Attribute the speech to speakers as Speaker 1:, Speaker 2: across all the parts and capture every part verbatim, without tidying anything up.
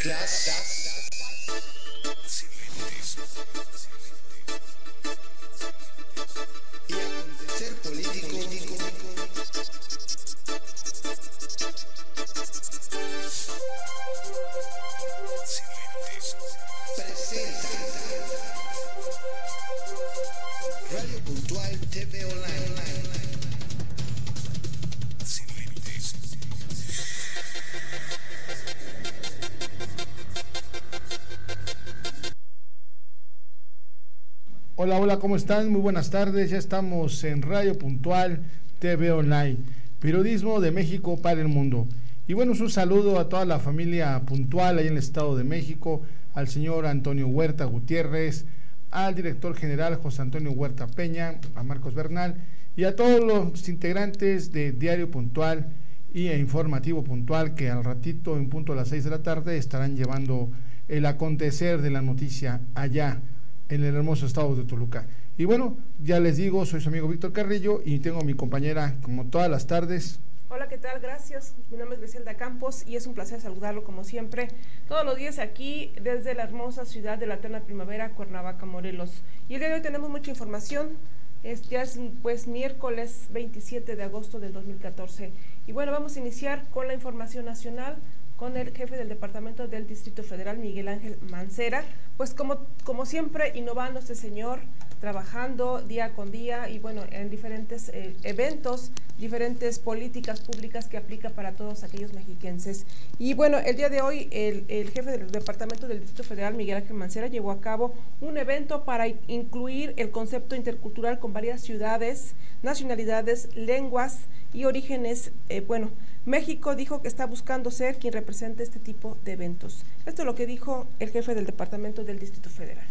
Speaker 1: Class. Y acontecer político. Presenta Radio Puntual T V Online.
Speaker 2: Hola, hola, ¿cómo están? Muy buenas tardes, ya estamos en Radio Puntual T V Online, periodismo de México para el mundo. Y bueno, un saludo a toda la familia Puntual ahí en el Estado de México, al señor Antonio Huerta Gutiérrez, al director general José Antonio Huerta Peña, a Marcos Bernal y a todos los integrantes de Diario Puntual y e Informativo Puntual, que al ratito en punto a las seis de la tarde estarán llevando el acontecer de la noticia allá en el hermoso estado de Toluca. Y bueno, ya les digo, soy su amigo Víctor Carrillo y tengo a mi compañera como todas las tardes.
Speaker 3: Hola, ¿qué tal? Gracias. Mi nombre es Griselda Campos y es un placer saludarlo como siempre, todos los días aquí desde la hermosa ciudad de la eterna primavera, Cuernavaca, Morelos. Y el día de hoy tenemos mucha información. Es, ya es pues miércoles veintisiete de agosto del dos mil catorce. Y bueno, vamos a iniciar con la información nacional, con el jefe del Departamento del Distrito Federal, Miguel Ángel Mancera, pues como, como siempre, innovando este señor, trabajando día con día y bueno, en diferentes eh, eventos, diferentes políticas públicas que aplica para todos aquellos mexiquenses. Y bueno, el día de hoy el, el jefe del Departamento del Distrito Federal, Miguel Ángel Mancera, llevó a cabo un evento para incluir el concepto intercultural con varias ciudades, nacionalidades, lenguas y orígenes. Eh, bueno, México dijo que está buscando ser quien represente este tipo de eventos. Esto es lo que dijo el jefe del Departamento del Distrito Federal.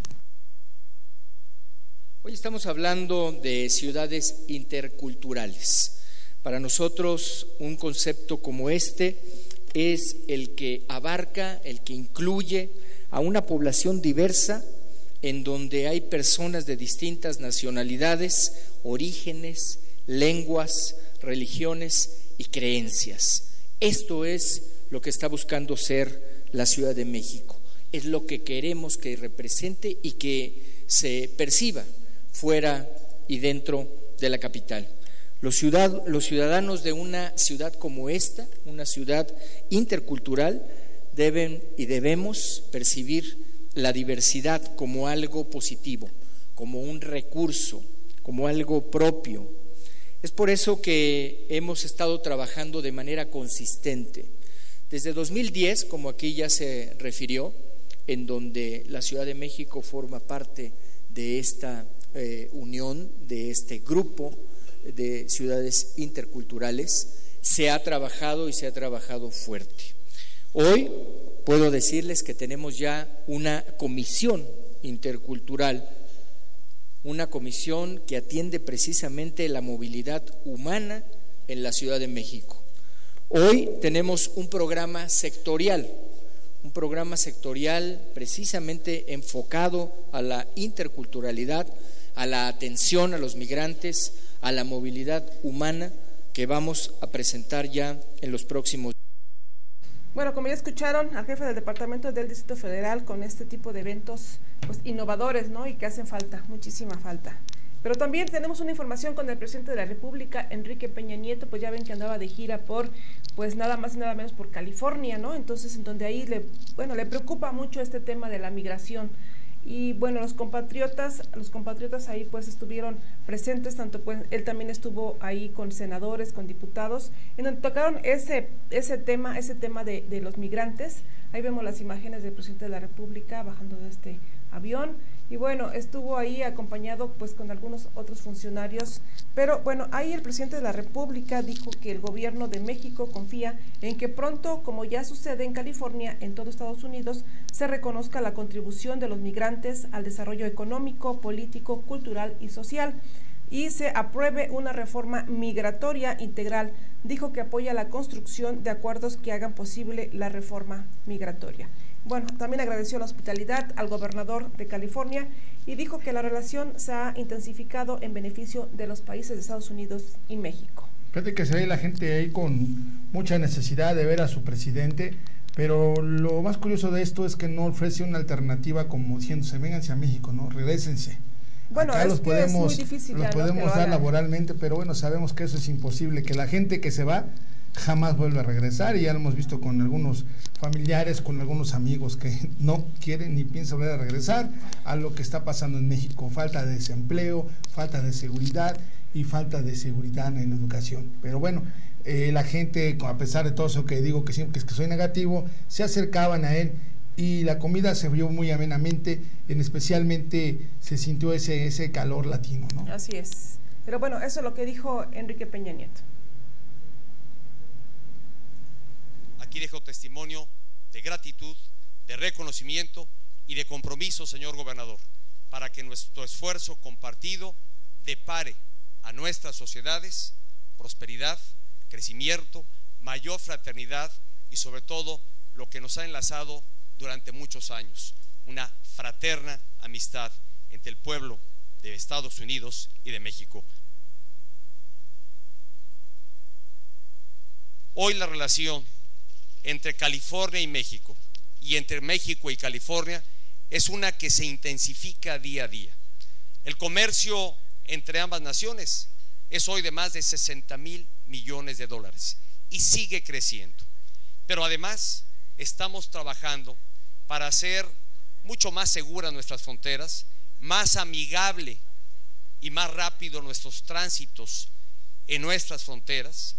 Speaker 4: Hoy estamos hablando de ciudades interculturales. Para nosotros un concepto como este es el que abarca, el que incluye a una población diversa en donde hay personas de distintas nacionalidades, orígenes, lenguas, religiones y creencias. Esto es lo que está buscando ser la Ciudad de México. Es lo que queremos que represente y que se perciba fuera y dentro de la capital. Los, ciudad, los ciudadanos de una ciudad como esta, una ciudad intercultural, deben y debemos percibir la diversidad como algo positivo, como un recurso, como algo propio. Es por eso que hemos estado trabajando de manera consistente. Desde dos mil diez, como aquí ya se refirió, en donde la Ciudad de México forma parte de esta eh, unión, de este grupo de ciudades interculturales, se ha trabajado y se ha trabajado fuerte. Hoy puedo decirles que tenemos ya una comisión intercultural, una comisión que atiende precisamente la movilidad humana en la Ciudad de México. Hoy tenemos un programa sectorial, un programa sectorial precisamente enfocado a la interculturalidad, a la atención a los migrantes, a la movilidad humana que vamos a presentar ya en los próximos días.
Speaker 3: Bueno, como ya escucharon al jefe del Departamento del Distrito Federal con este tipo de eventos pues innovadores, ¿no? Y que hacen falta, muchísima falta. Pero también tenemos una información con el presidente de la República, Enrique Peña Nieto, pues ya ven que andaba de gira por, pues nada más y nada menos por California, ¿no? Entonces, en donde ahí le, bueno, le preocupa mucho este tema de la migración. Y bueno, los compatriotas, los compatriotas ahí pues estuvieron presentes, tanto pues él también estuvo ahí con senadores, con diputados, en donde tocaron ese, ese tema, ese tema de, de los migrantes. Ahí vemos las imágenes del presidente de la República bajando de este avión y bueno, estuvo ahí acompañado pues con algunos otros funcionarios, pero bueno, ahí el presidente de la República dijo que el gobierno de México confía en que pronto, como ya sucede en California, en todo Estados Unidos, se reconozca la contribución de los migrantes al desarrollo económico, político, cultural y social y se apruebe una reforma migratoria integral. Dijo que apoya la construcción de acuerdos que hagan posible la reforma migratoria. Bueno, también agradeció la hospitalidad al gobernador de California y dijo que la relación se ha intensificado en beneficio de los países de Estados Unidos y México.
Speaker 2: Fíjate que se ve la gente ahí con mucha necesidad de ver a su presidente, Pero lo más curioso de esto es que no ofrece una alternativa como diciéndose, vénganse a México, ¿no? Regrésense.
Speaker 3: Bueno,
Speaker 2: Acá
Speaker 3: es
Speaker 2: los
Speaker 3: que
Speaker 2: podemos,
Speaker 3: es muy difícil
Speaker 2: los
Speaker 3: ya, ¿no?
Speaker 2: podemos
Speaker 3: que lo
Speaker 2: dar
Speaker 3: hagan.
Speaker 2: laboralmente, pero bueno, sabemos que eso es imposible, que la gente que se va jamás vuelve a regresar, y ya lo hemos visto con algunos familiares, con algunos amigos que no quieren ni piensan volver a regresar a lo que está pasando en México, falta de desempleo, falta de seguridad y falta de seguridad en la educación. Pero bueno, eh, la gente, a pesar de todo eso que digo que siempre que, es que soy negativo, se acercaban a él y la comida se vio muy amenamente, en especialmente se sintió ese, ese calor latino, ¿no?
Speaker 3: Así es. Pero bueno, eso es lo que dijo Enrique Peña Nieto.
Speaker 5: Aquí dejo testimonio de gratitud, de reconocimiento y de compromiso, señor gobernador, para que nuestro esfuerzo compartido depare a nuestras sociedades prosperidad, crecimiento, mayor fraternidad y sobre todo lo que nos ha enlazado durante muchos años, una fraterna amistad entre el pueblo de Estados Unidos y de México. Hoy la relación entre California y México y entre México y California es una que se intensifica día a día. El comercio entre ambas naciones es hoy de más de sesenta mil millones de dólares y sigue creciendo. Pero además estamos trabajando para hacer mucho más seguras nuestras fronteras, más amigable y más rápido nuestros tránsitos en nuestras fronteras.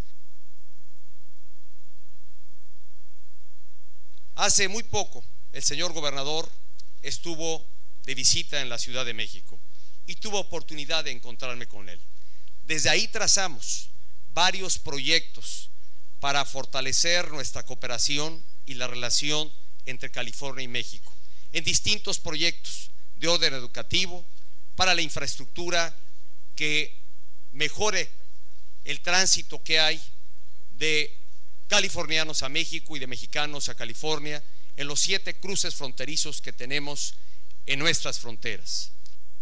Speaker 5: Hace muy poco el señor gobernador estuvo de visita en la Ciudad de México y tuvo oportunidad de encontrarme con él. Desde ahí trazamos varios proyectos para fortalecer nuestra cooperación y la relación entre California y México, en distintos proyectos de orden educativo, para la infraestructura que mejore el tránsito que hay de californianos a México y de mexicanos a California en los siete cruces fronterizos que tenemos en nuestras fronteras.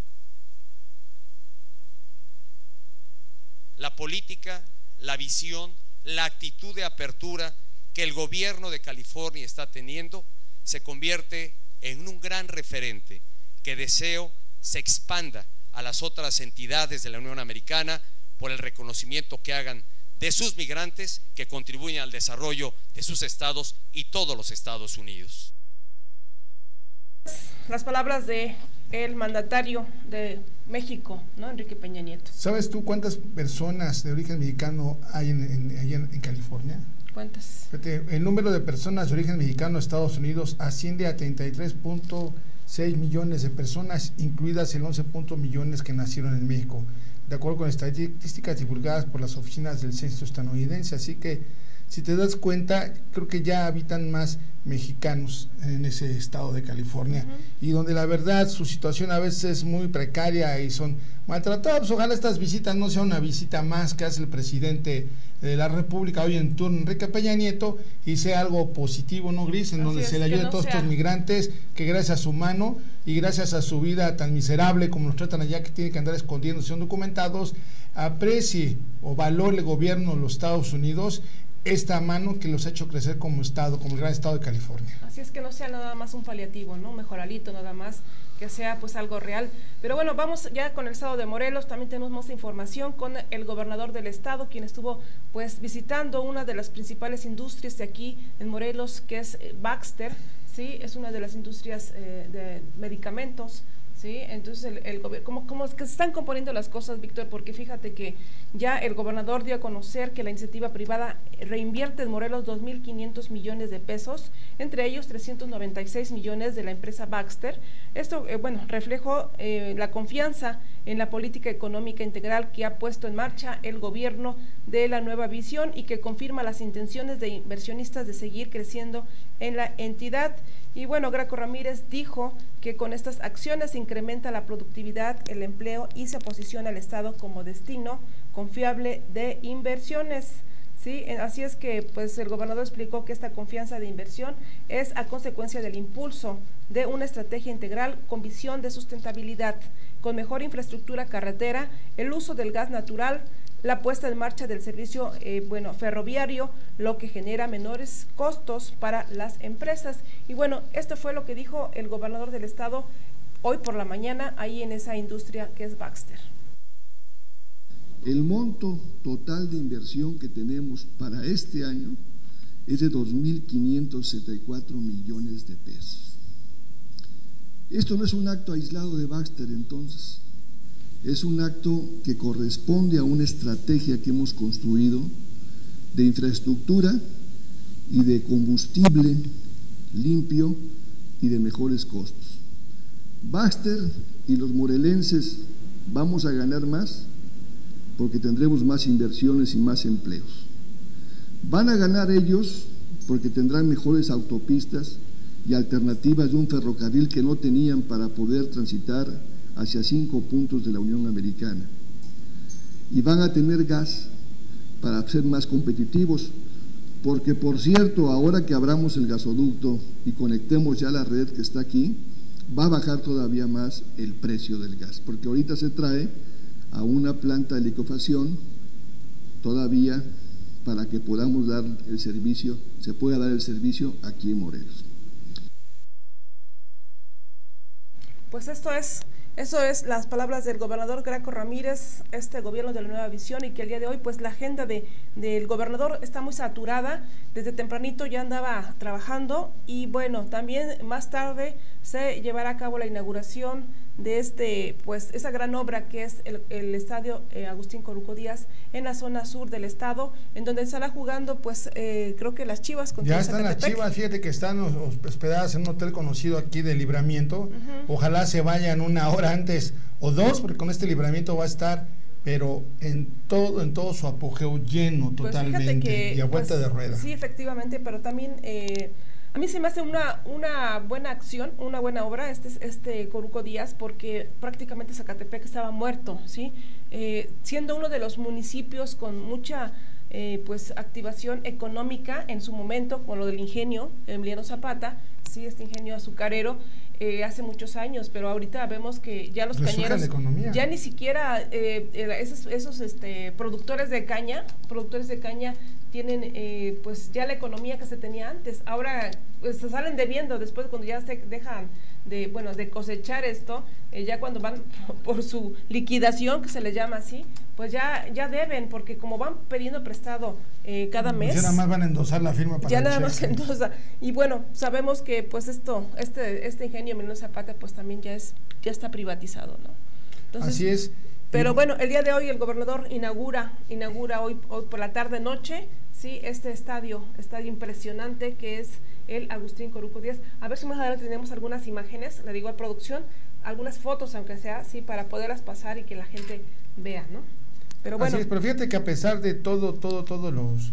Speaker 5: La política, la visión, la actitud de apertura que el gobierno de California está teniendo se convierte en un gran referente que deseo se expanda a las otras entidades de la Unión Americana por el reconocimiento que hagan de sus migrantes que contribuyen al desarrollo de sus estados y todos los Estados Unidos.
Speaker 3: Las palabras de el mandatario de México, ¿no? Enrique Peña Nieto.
Speaker 2: ¿Sabes tú cuántas personas de origen mexicano hay en, en, allá en, en California?
Speaker 3: ¿Cuántas?
Speaker 2: Fíjate, el número de personas de origen mexicano en Estados Unidos asciende a treinta y tres punto seis millones de personas, incluidas el once millones que nacieron en México, de acuerdo con estadísticas divulgadas por las oficinas del censo estadounidense. Así que, si te das cuenta, creo que ya habitan más mexicanos en ese estado de California, uh-huh. y donde la verdad su situación a veces es muy precaria y son maltratados. Ojalá estas visitas no sea una visita más que hace el presidente de la República hoy en turno, Enrique Peña Nieto, y sea algo positivo, ¿no, Gris? En Así donde es, se le ayude no a todos sea. estos migrantes que gracias a su mano y gracias a su vida tan miserable como nos tratan allá, que tienen que andar escondiendo, son documentados, aprecie o valore el gobierno de los Estados Unidos esta mano que los ha hecho crecer como estado, como el gran estado de California.
Speaker 3: Así es, que no sea nada más un paliativo, ¿no? Un mejoralito nada más, que sea pues algo real. Pero bueno, vamos ya con el estado de Morelos. También tenemos más información con el gobernador del estado, quien estuvo pues visitando una de las principales industrias de aquí en Morelos, que es Baxter, ¿sí? Es una de las industrias eh, de medicamentos, ¿sí? Entonces el, el gobierno, ¿cómo, cómo es que se están componiendo las cosas, Víctor? Porque fíjate que ya el gobernador dio a conocer que la iniciativa privada reinvierte en Morelos dos mil quinientos millones de pesos, entre ellos trescientos noventa y seis millones de la empresa Baxter. Esto, eh, bueno, reflejó eh, la confianza en la política económica integral que ha puesto en marcha el gobierno de la nueva visión y que confirma las intenciones de inversionistas de seguir creciendo en la entidad. Y bueno, Graco Ramírez dijo que con estas acciones se incrementa la productividad, el empleo y se posiciona al Estado como destino confiable de inversiones. Sí, así es que pues el gobernador explicó que esta confianza de inversión es a consecuencia del impulso de una estrategia integral con visión de sustentabilidad, con mejor infraestructura carretera, el uso del gas natural, la puesta en marcha del servicio eh, bueno, ferroviario, lo que genera menores costos para las empresas. Y bueno, esto fue lo que dijo el gobernador del estado hoy por la mañana, ahí en esa industria que es Baxter.
Speaker 6: El monto total de inversión que tenemos para este año es de dos mil quinientos sesenta y cuatro millones de pesos. Esto no es un acto aislado de Baxter, entonces, es un acto que corresponde a una estrategia que hemos construido de infraestructura y de combustible limpio y de mejores costos. Baxter y los morelenses vamos a ganar más porque tendremos más inversiones y más empleos. Van a ganar ellos porque tendrán mejores autopistas y alternativas de un ferrocarril que no tenían para poder transitar hacia cinco puntos de la Unión Americana. Y van a tener gas para ser más competitivos, porque por cierto, ahora que abramos el gasoducto y conectemos ya la red que está aquí, va a bajar todavía más el precio del gas, porque ahorita se trae a una planta de licuefacción todavía para que podamos dar el servicio, se pueda dar el servicio aquí en Morelos.
Speaker 3: Pues esto es, eso es las palabras del gobernador Graco Ramírez, este gobierno de la Nueva Visión, y que el día de hoy pues la agenda de, del gobernador está muy saturada, desde tempranito ya andaba trabajando, y bueno, también más tarde se llevará a cabo la inauguración de este, pues esa gran obra que es el, el estadio eh, Agustín Coruco Díaz en la zona sur del estado, en donde estará jugando pues eh, creo que las Chivas contra
Speaker 2: ya están Zacatepec. Las Chivas, fíjate que están hospedadas en un hotel conocido aquí de Libramiento, uh-huh. Ojalá se vayan una hora antes o dos, porque con este Libramiento va a estar pero en todo en todo su apogeo lleno pues totalmente que, y a vuelta
Speaker 3: pues,
Speaker 2: de rueda.
Speaker 3: Sí, efectivamente, pero también eh, a mí se me hace una, una buena acción, una buena obra este, este Coruco Díaz, porque prácticamente Zacatepec estaba muerto, ¿sí? Eh, siendo uno de los municipios con mucha eh, pues activación económica en su momento, con lo del ingenio, Emiliano Zapata, sí, este ingenio azucarero, eh, hace muchos años, pero ahorita vemos que ya los cañeros, ya ni siquiera eh, esos, esos este, productores de caña, productores de caña, tienen eh, pues ya la economía que se tenía antes. Ahora pues, se salen debiendo después cuando ya se dejan de bueno de cosechar esto, eh, ya cuando van por su liquidación, que se le llama así, pues ya ya deben, porque como van pidiendo prestado eh, cada mes,
Speaker 2: pues ya nada más van a endosar la firma para
Speaker 3: ya nada más endosa. Y bueno, sabemos que pues esto este este ingenio Emiliano Zapata pues también ya es ya está privatizado, ¿no? Entonces,
Speaker 2: así es.
Speaker 3: Pero bueno, el día de hoy el gobernador inaugura inaugura hoy, hoy por la tarde noche, sí, este estadio, estadio impresionante que es el Agustín Coruco Díaz. A ver si más adelante tenemos algunas imágenes, le digo a producción, algunas fotos aunque sea, sí, para poderlas pasar y que la gente vea, ¿no? Pero bueno.
Speaker 2: Así es, pero fíjate que a pesar de todo, todo, todos los,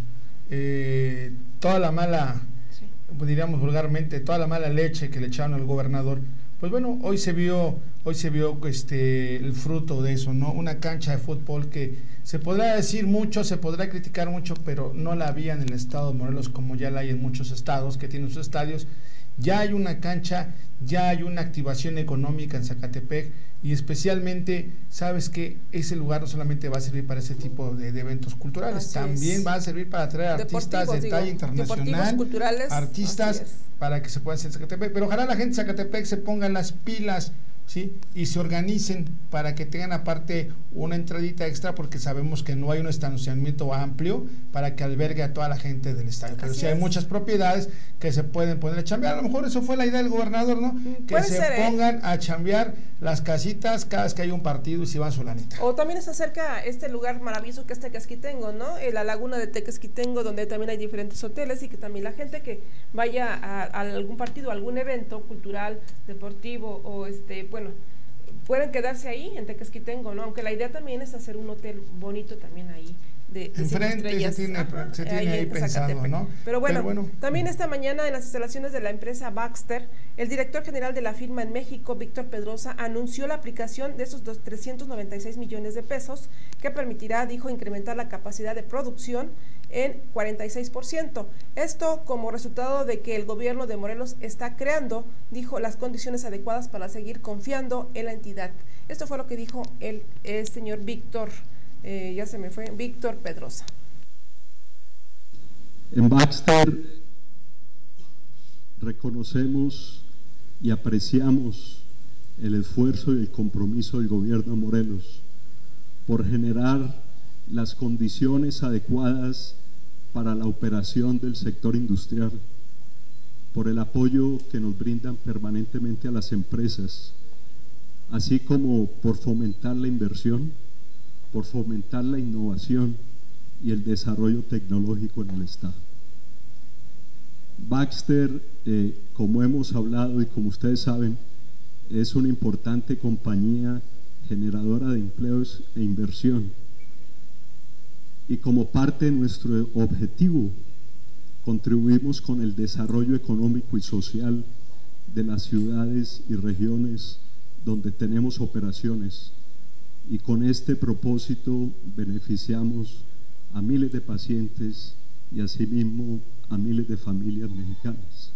Speaker 2: eh, toda la mala, sí. pues diríamos vulgarmente, toda la mala leche que le echaron al gobernador, pues bueno, hoy se vio, hoy se vio este el fruto de eso, ¿no? Una cancha de fútbol que se podrá decir mucho, se podrá criticar mucho, pero no la había en el estado de Morelos como ya la hay en muchos estados que tienen sus estadios. Ya hay una cancha, ya hay una activación económica en Zacatepec y especialmente, sabes que ese lugar no solamente va a servir para ese tipo de, de eventos culturales, así también es. Va a servir para atraer artistas de talla internacional,
Speaker 3: culturales,
Speaker 2: artistas para que se puedan hacer en Zacatepec, pero ojalá la gente de Zacatepec se ponga las pilas, ¿sí? Y se organicen para que tengan aparte una entradita extra, porque sabemos que no hay un estacionamiento amplio para que albergue a toda la gente del estadio, pero sí hay muchas propiedades que se pueden poner a chambear. A lo mejor eso fue la idea del gobernador, ¿no? Que se ser, pongan ¿eh? a chambear las casitas cada vez que hay un partido y si van solanita.
Speaker 3: O también está cerca este lugar maravilloso que es Tequesquitengo, ¿no? La laguna de Tequesquitengo, donde también hay diferentes hoteles y que también la gente que vaya a, a algún partido, algún evento cultural, deportivo o este, bueno, pueden quedarse ahí en Tequesquitengo, ¿no? Aunque la idea también es hacer un hotel bonito también ahí. De, de
Speaker 2: enfrente se tiene, Ajá, se tiene ahí, ahí pensado, ¿no?
Speaker 3: Pero bueno,
Speaker 2: Pero bueno,
Speaker 3: también esta mañana en las instalaciones de la empresa Baxter, el director general de la firma en México, Víctor Pedrosa, anunció la aplicación de esos trescientos noventa y seis millones de pesos que permitirá, dijo, incrementar la capacidad de producción en cuarenta y seis por ciento. Esto como resultado de que el gobierno de Morelos está creando, dijo, las condiciones adecuadas para seguir confiando en la entidad. Esto fue lo que dijo el, el señor Víctor eh, ya se me fue, Víctor Pedrosa.
Speaker 7: En Baxter reconocemos y apreciamos el esfuerzo y el compromiso del gobierno de Morelos por generar las condiciones adecuadas para la operación del sector industrial, por el apoyo que nos brindan permanentemente a las empresas, así como por fomentar la inversión, por fomentar la innovación y el desarrollo tecnológico en el Estado. Baxter, eh, como hemos hablado y como ustedes saben, es una importante compañía generadora de empleos e inversión, y como parte de nuestro objetivo contribuimos con el desarrollo económico y social de las ciudades y regiones donde tenemos operaciones, y con este propósito beneficiamos a miles de pacientes y asimismo a miles de familias mexicanas.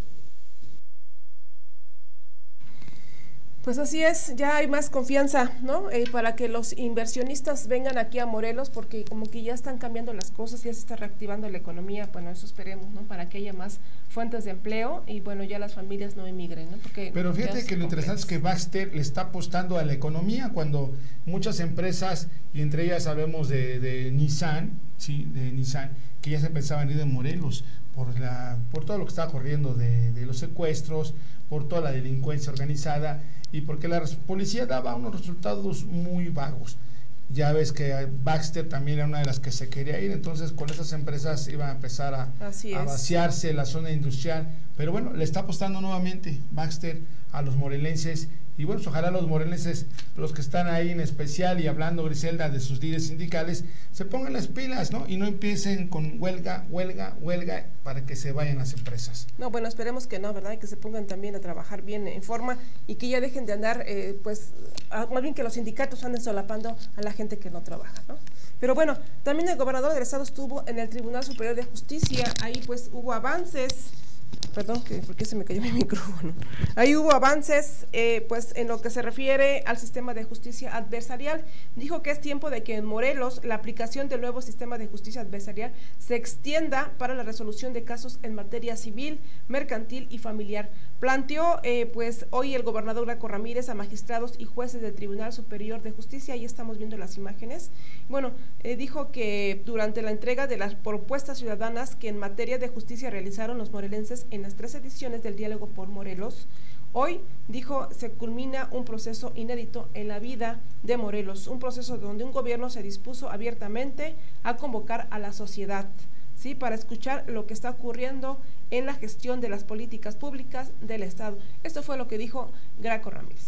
Speaker 3: Pues así es, ya hay más confianza, ¿no? Eh, para que los inversionistas vengan aquí a Morelos, porque como que ya están cambiando las cosas, ya se está reactivando la economía, bueno, eso esperemos, ¿no? Para que haya más fuentes de empleo y bueno, ya las familias no emigren, ¿no? Porque
Speaker 2: pero fíjate que lo interesante es que Baxter le está apostando a la economía cuando muchas empresas, y entre ellas sabemos de, de Nissan, sí, de Nissan, que ya se pensaban ir de Morelos por la por todo lo que está corriendo de, de los secuestros, por toda la delincuencia organizada y porque la policía daba unos resultados muy vagos. Ya ves que Baxter también era una de las que se quería ir, entonces con esas empresas iban a empezar a, a vaciarse la zona industrial, pero bueno, le está apostando nuevamente Baxter a los morelenses. Y bueno, ojalá los morelenses, los que están ahí en especial, y hablando, Griselda, de sus líderes sindicales, se pongan las pilas, ¿no? Y no empiecen con huelga, huelga, huelga, para que se vayan las empresas.
Speaker 3: No, bueno, esperemos que no, ¿verdad? Y que se pongan también a trabajar bien en forma y que ya dejen de andar, eh, pues, a, más bien que los sindicatos anden solapando a la gente que no trabaja, ¿no? Pero bueno, también el gobernador del estado estuvo en el Tribunal Superior de Justicia, ahí pues hubo avances. Perdón, que ¿por qué se me cayó mi micrófono? Ahí hubo avances, eh, pues en lo que se refiere al sistema de justicia adversarial. Dijo que es tiempo de que en Morelos la aplicación del nuevo sistema de justicia adversarial se extienda para la resolución de casos en materia civil, mercantil y familiar. Planteó, eh, pues, hoy el gobernador Graco Ramírez a magistrados y jueces del Tribunal Superior de Justicia, ahí estamos viendo las imágenes. Bueno, eh, dijo que durante la entrega de las propuestas ciudadanas que en materia de justicia realizaron los morelenses en las tres ediciones del Diálogo por Morelos, hoy, dijo, se culmina un proceso inédito en la vida de Morelos, un proceso donde un gobierno se dispuso abiertamente a convocar a la sociedad, ¿sí?, para escuchar lo que está ocurriendo en la gestión de las políticas públicas del Estado. Esto fue lo que dijo Graco Ramírez.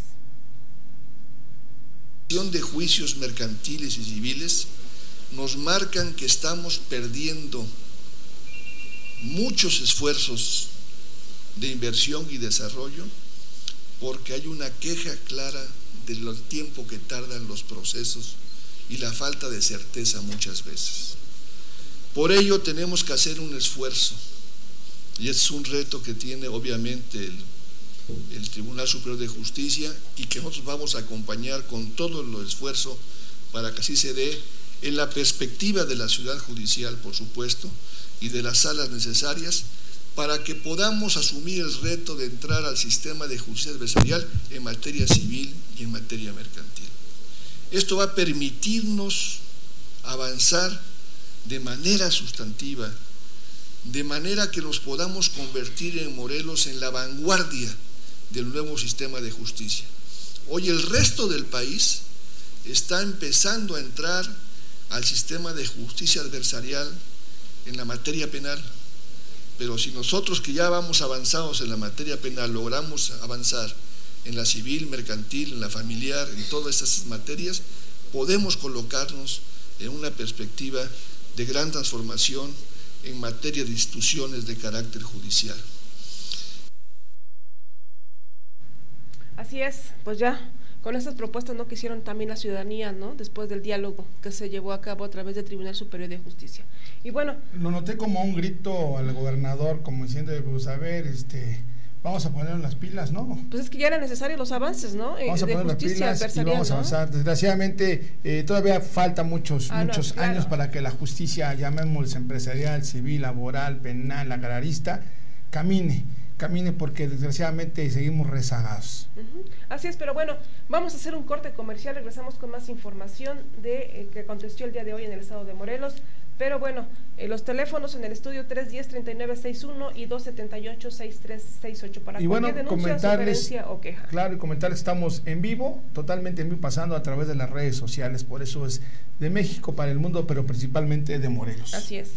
Speaker 6: De juicios mercantiles y civiles nos marcan que estamos perdiendo muchos esfuerzos de inversión y desarrollo porque hay una queja clara del tiempo que tardan los procesos y la falta de certeza muchas veces. Por ello tenemos que hacer un esfuerzo y es un reto que tiene obviamente el, el Tribunal Superior de Justicia y que nosotros vamos a acompañar con todo el esfuerzo para que así se dé en la perspectiva de la ciudad judicial, por supuesto, y de las salas necesarias para que podamos asumir el reto de entrar al sistema de justicia adversarial en materia civil y en materia mercantil. Esto va a permitirnos avanzar de manera sustantiva, de manera que nos podamos convertir en Morelos en la vanguardia del nuevo sistema de justicia. Hoy el resto del país está empezando a entrar al sistema de justicia adversarial en la materia penal, pero si nosotros que ya vamos avanzados en la materia penal logramos avanzar en la civil, mercantil, en la familiar, en todas estas materias, podemos colocarnos en una perspectiva de gran transformación en materia de instituciones de carácter judicial.
Speaker 3: Así es, pues ya con estas propuestas no que hicieron también la ciudadanía, ¿no?, después del diálogo que se llevó a cabo a través del Tribunal Superior de Justicia. Y bueno,
Speaker 2: lo noté como un grito al gobernador, como diciendo, pues a ver, este, vamos a poner las pilas, ¿no?
Speaker 3: Pues es que ya eran necesarios los avances, ¿no?
Speaker 2: Vamos a
Speaker 3: de
Speaker 2: poner las pilas y vamos a avanzar. ¿No? Desgraciadamente, eh, todavía falta muchos, ah, muchos no, claro. años para que la justicia, llamémosles empresarial, civil, laboral, penal, agrarista, camine, camine porque desgraciadamente seguimos rezagados.
Speaker 3: Uh-huh. Así es, pero bueno, vamos a hacer un corte comercial, regresamos con más información de eh, que aconteció el día de hoy en el estado de Morelos. Pero bueno, eh, los teléfonos en el estudio tres uno cero, tres nueve seis uno y dos siete ocho, seis tres seis ocho para
Speaker 2: y
Speaker 3: cualquier
Speaker 2: bueno,
Speaker 3: denuncia, sugerencia o queja.
Speaker 2: Claro, y comentarles, estamos en vivo, totalmente en vivo, pasando a través de las redes sociales, por eso es de México para el mundo, pero principalmente de Morelos.
Speaker 3: Así es.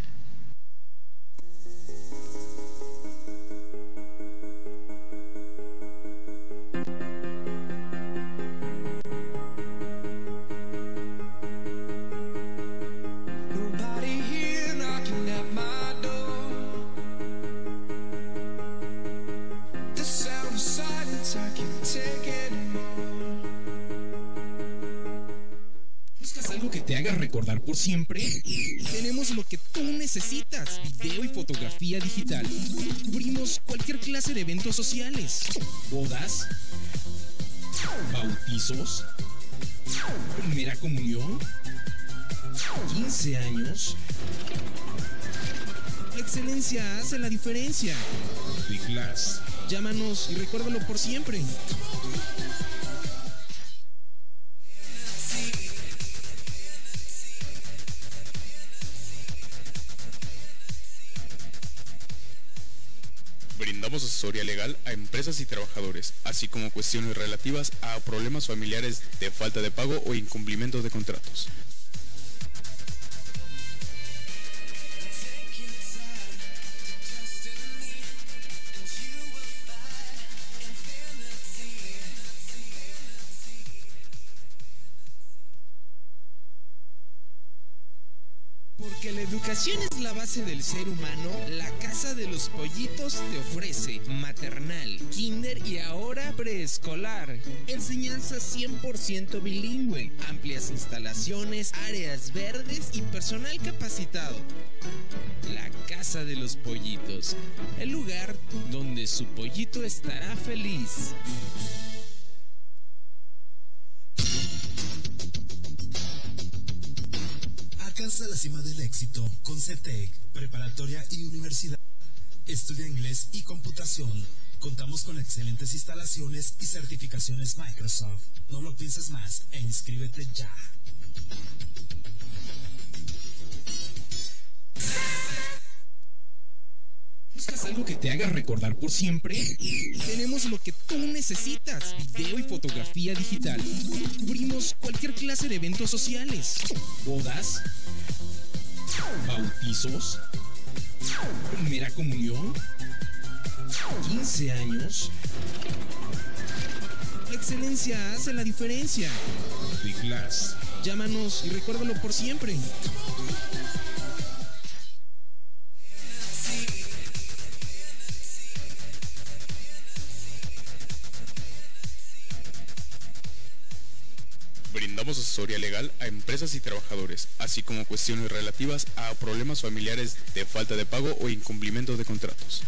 Speaker 8: Recordar por siempre. Tenemos lo que tú necesitas: video y fotografía digital. Cubrimos cualquier clase de eventos sociales, bodas, bautizos, primera comunión, quince años. La excelencia hace la diferencia. The Glass. Llámanos y recuérdalo por siempre.
Speaker 9: Brindamos asesoría legal a empresas y trabajadores, así como cuestiones relativas a problemas familiares de falta de pago o incumplimiento de contratos.
Speaker 8: Porque la educación es la base del ser humano, la Casa de los Pollitos te ofrece maternal, kinder y ahora preescolar. Enseñanza cien por ciento bilingüe, amplias instalaciones, áreas verdes y personal capacitado. La Casa de los Pollitos, el lugar donde su pollito estará feliz.
Speaker 10: Alcanza la cima del éxito con CETEC, preparatoria y universidad. Estudia inglés y computación. Contamos con excelentes instalaciones y certificaciones Microsoft. No lo pienses más e inscríbete ya.
Speaker 8: ¿Buscas algo que te haga recordar por siempre? Tenemos lo que tú necesitas: video y fotografía digital. Cubrimos cualquier clase de eventos sociales, bodas, bautizos, primera comunión, quince años. La excelencia hace la diferencia. The Glass. Llámanos y recuérdalo por siempre.
Speaker 9: Brindamos asesoría legal a empresas y trabajadores, así como cuestiones relativas a problemas familiares de falta de pago o incumplimiento de contratos.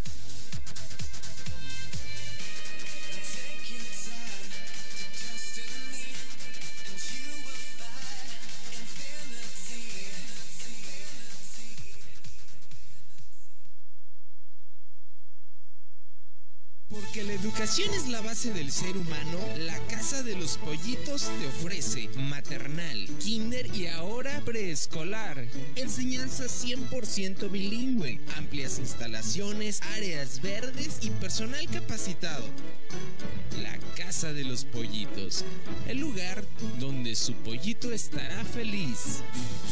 Speaker 8: Porque la educación es la base del ser humano, la Casa de los Pollitos te ofrece maternal, kinder y ahora preescolar. Enseñanza cien por ciento bilingüe, amplias instalaciones, áreas verdes y personal capacitado. La Casa de los Pollitos, el lugar donde su pollito estará feliz.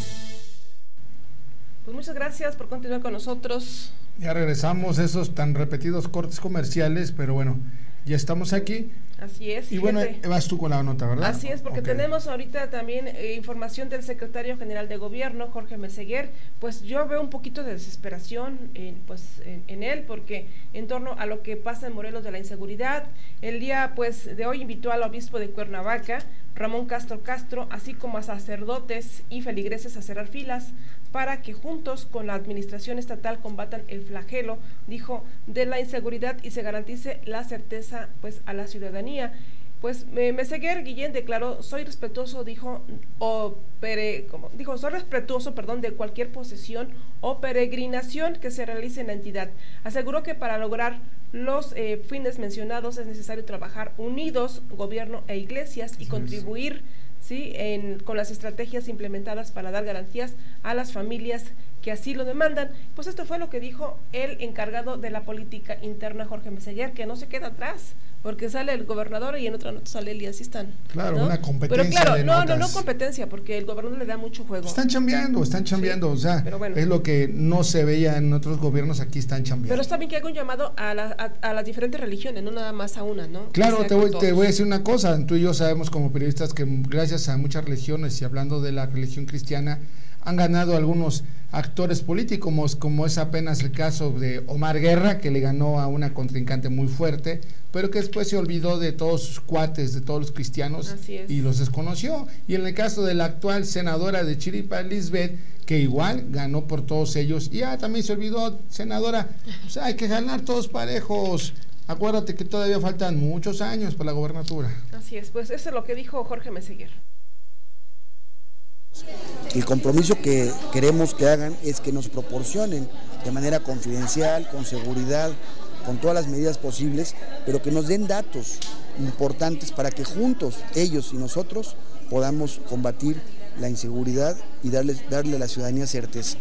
Speaker 3: Pues muchas gracias por continuar con nosotros.
Speaker 2: Ya regresamos, esos tan repetidos cortes comerciales, pero bueno, ya estamos aquí.
Speaker 3: Así es.
Speaker 2: Y bueno, vas tú con la nota, ¿verdad?
Speaker 3: Así es, porque okay. tenemos ahorita también eh, información del secretario general de gobierno, Jorge Meseguer. Pues yo veo un poquito de desesperación eh, pues en, en él, porque en torno a lo que pasa en Morelos de la inseguridad, el día pues de hoy invitó al obispo de Cuernavaca, Ramón Castro Castro, así como a sacerdotes y feligreses a cerrar filas para que juntos con la administración estatal combatan el flagelo, dijo, de la inseguridad y se garantice la certeza pues a la ciudadanía. Pues eh, Meseguer Guillén declaró, soy respetuoso, dijo, o pere, como, dijo, soy respetuoso, perdón, de cualquier posesión o peregrinación que se realice en la entidad. Aseguró que para lograr los eh, fines mencionados es necesario trabajar unidos, gobierno e iglesias, y contribuir ¿sí? en, con las estrategias implementadas para dar garantías a las familias que así lo demandan. Pues esto fue lo que dijo el encargado de la política interna, Jorge Meseguer, que no se queda atrás, porque sale el gobernador y en otra nota sale él y así están.
Speaker 2: Claro,
Speaker 3: ¿no?
Speaker 2: una competencia.
Speaker 3: Pero claro,
Speaker 2: de
Speaker 3: no,
Speaker 2: notas.
Speaker 3: no, no competencia, porque el gobernador le da mucho juego.
Speaker 2: Están chambeando, están chambeando, sí, o sea, bueno. Es lo que no se veía en otros gobiernos, aquí están chambeando.
Speaker 3: Pero está bien que haga un llamado a, la, a, a las diferentes religiones, no nada más a una, ¿no?
Speaker 2: Claro, te voy, te voy a decir una cosa, tú y yo sabemos como periodistas que gracias a muchas religiones, y hablando de la religión cristiana, han ganado algunos actores políticos, como, como es apenas el caso de Omar Guerra, que le ganó a una contrincante muy fuerte, pero que después se olvidó de todos sus cuates, de todos los cristianos, y los desconoció. Y en el caso de la actual senadora de Chiripa, Lisbeth, que igual ganó por todos ellos, y ya también se olvidó, senadora, o sea, hay que ganar todos parejos. Acuérdate que todavía faltan muchos años para la gobernatura.
Speaker 3: Así es, pues eso es lo que dijo Jorge Meseguer.
Speaker 11: El compromiso que queremos que hagan es que nos proporcionen de manera confidencial, con seguridad, con todas las medidas posibles, pero que nos den datos importantes para que juntos, ellos y nosotros, podamos combatir la inseguridad y darle, darle a la ciudadanía certeza.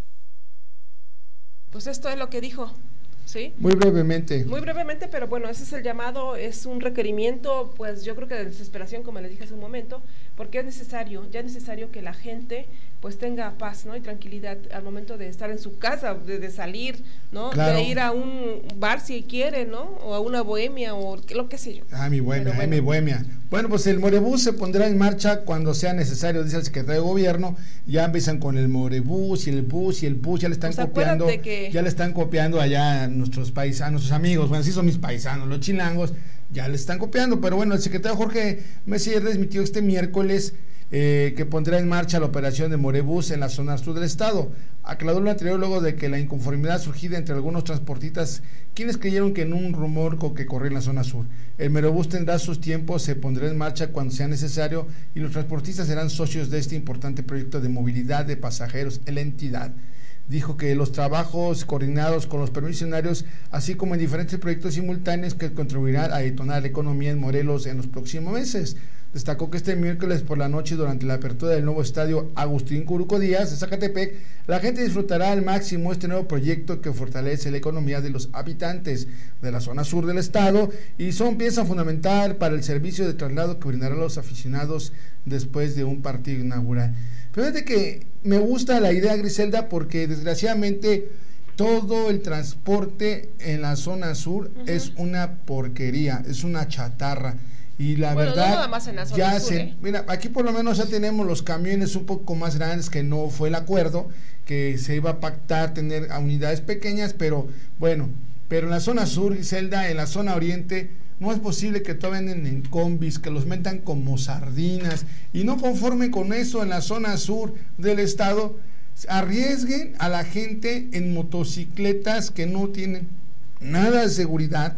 Speaker 3: Pues esto es lo que dijo. ¿Sí?
Speaker 2: Muy brevemente.
Speaker 3: Muy brevemente, pero bueno, ese es el llamado, es un requerimiento, pues yo creo que de desesperación, como les dije hace un momento, porque es necesario, ya es necesario que la gente pues tenga paz, ¿no? Y tranquilidad al momento de estar en su casa, de, de salir, ¿no? Claro. De ir a un bar si quiere, ¿no? O a una bohemia o lo que sé yo.
Speaker 2: Ah, mi bohemia, bueno. ah, mi bohemia. Bueno, pues el Morebús se pondrá en marcha cuando sea necesario, dice el secretario de Gobierno. Ya empiezan con el Morebús y el bus y el bus, ya le están pues copiando, que... ya le están copiando allá a nuestros paisanos, nuestros amigos, bueno, sí son mis paisanos, los chilangos, ya le están copiando, pero bueno, el secretario Jorge Meseguer transmitió este miércoles Eh, que pondrá en marcha la operación de Morebús en la zona sur del estado. Aclaró lo anterior luego de que la inconformidad surgida entre algunos transportistas, quienes creyeron que en un rumor que corría en la zona sur. El Morebús tendrá sus tiempos, se pondrá en marcha cuando sea necesario y los transportistas serán socios de este importante proyecto de movilidad de pasajeros en la entidad. Dijo que los trabajos coordinados con los permisionarios, así como en diferentes proyectos simultáneos que contribuirán a detonar la economía en Morelos en los próximos meses. Destacó que este miércoles por la noche, durante la apertura del nuevo estadio Agustín Curuco Díaz de Zacatepec, la gente disfrutará al máximo este nuevo proyecto que fortalece la economía de los habitantes de la zona sur del estado y son pieza fundamental para el servicio de traslado que brindarán los aficionados después de un partido inaugural. Pero fíjate que me gusta la idea, Griselda, porque desgraciadamente todo el transporte en la zona sur uh-huh. es una porquería, es una chatarra. Y la bueno, verdad, no nada más en la zona ya sur, se, ¿eh? Mira, aquí por lo menos ya tenemos los camiones un poco más grandes, que no fue el acuerdo, que se iba a pactar tener a unidades pequeñas, pero bueno, pero en la zona sur, Griselda, en la zona oriente, no es posible que todavía venden en combis, que los metan como sardinas, y no conforme con eso en la zona sur del estado, arriesguen a la gente en motocicletas que no tienen nada de seguridad,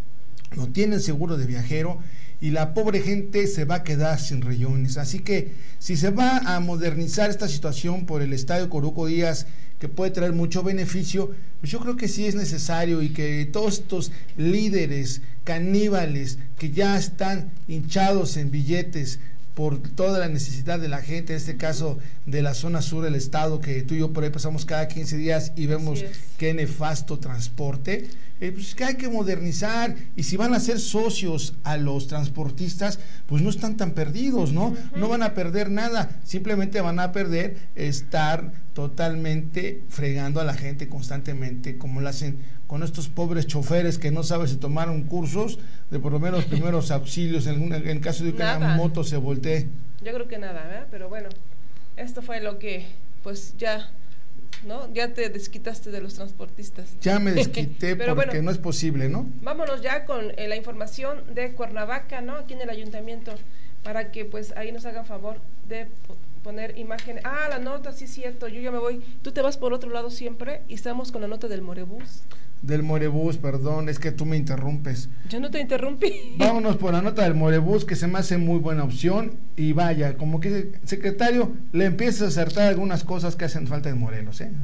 Speaker 2: no tienen seguro de viajero, y la pobre gente se va a quedar sin riñones. Así que si se va a modernizar esta situación por el estadio Curuco Díaz, que puede traer mucho beneficio, pues yo creo que sí es necesario, y que todos estos líderes caníbales que ya están hinchados en billetes por toda la necesidad de la gente, en este caso de la zona sur del estado, que tú y yo por ahí pasamos cada quince días y vemos qué nefasto transporte, eh, pues que hay que modernizar, y si van a ser socios a los transportistas, pues no están tan perdidos, ¿no? Uh-huh. No van a perder nada, simplemente van a perder estar totalmente fregando a la gente constantemente, como lo hacen con estos pobres choferes que no saben si tomaron cursos de por lo menos primeros auxilios en, una, en caso de que
Speaker 3: Nada.
Speaker 2: una moto se voltee?
Speaker 3: Yo creo que nada, ¿verdad? Pero bueno, esto fue lo que, pues ya, ¿no? Ya te desquitaste de los transportistas.
Speaker 2: Ya me desquité porque
Speaker 3: bueno,
Speaker 2: no es posible, ¿no?
Speaker 3: Vámonos ya con eh, la información de Cuernavaca, ¿no? Aquí en el ayuntamiento, para que pues ahí nos hagan favor de poner imágenes. Ah, la nota, sí es cierto, yo ya me voy. Tú te vas por otro lado siempre y estamos con la nota del Morebús.
Speaker 2: Del Morebús, perdón, es que tú me interrumpes.
Speaker 3: Yo no te interrumpí.
Speaker 2: Vámonos por la nota del Morebús, que se me hace muy buena opción. Y vaya, como que secretario, le empieza a acertar algunas cosas que hacen falta en Morelos, ¿eh?